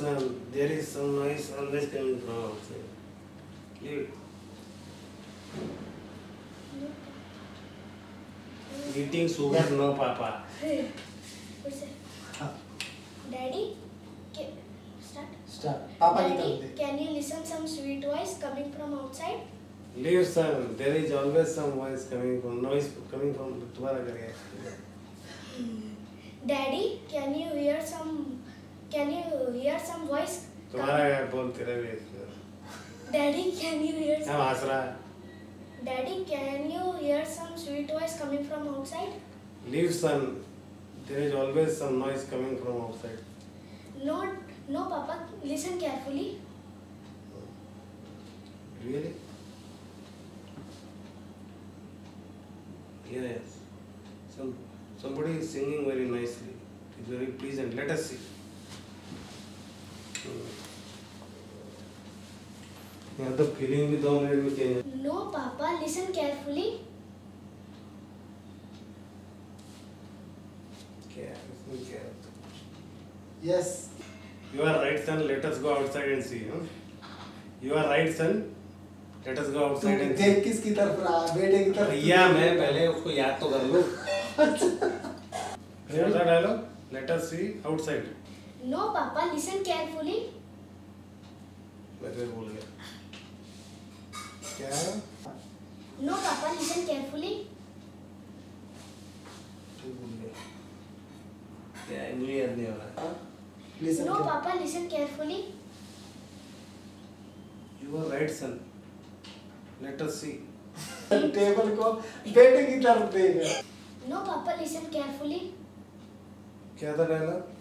son. There is some noise always coming from outside. Leave it. Eating sugar, no, Papa. What's it? Daddy, start. Start. Papa की Daddy, तरफ दे. can you listen some sweet voice coming from outside? Leave, son. There is always some voice coming from noise coming from. दोबारा करेंगे. Daddy, can you hear some voice? तुम्हारा बोलते रहे. Daddy, can you hear हम हंस रहा है. Daddy, can you hear some sweet voice coming from outside? Leave, son. There is always some noise coming from outside. No, Papa. Listen carefully. Really? Yes. Somebody is singing very nicely. It's very pleasant. Let us see. यहाँ तो feeling भी 2 minute में change. No, Papa. Listen carefully. क्या है? इसमें क्या है? Yes. You are right, son. Let us go outside and see. Huh? You are right, son. Let us go outside and see. देख किसकी तरफ रहा, बेटे की तरफ. भैया मैं पहले उसको याद तो कर लूँ. क्या डालो? Let us see outside. No, Papa. Listen carefully. मैं फिर भूल गया. क्या है? No, Papa. Listen carefully. फिर भूल गया. क्या है? मुझे याद नहीं हो रहा. Listen. No, Papa. Listen carefully. You are right, son. Let us see. Table को बेटे की तरफ देगा. No, Papa. Listen carefully. क्या था डायलॉग?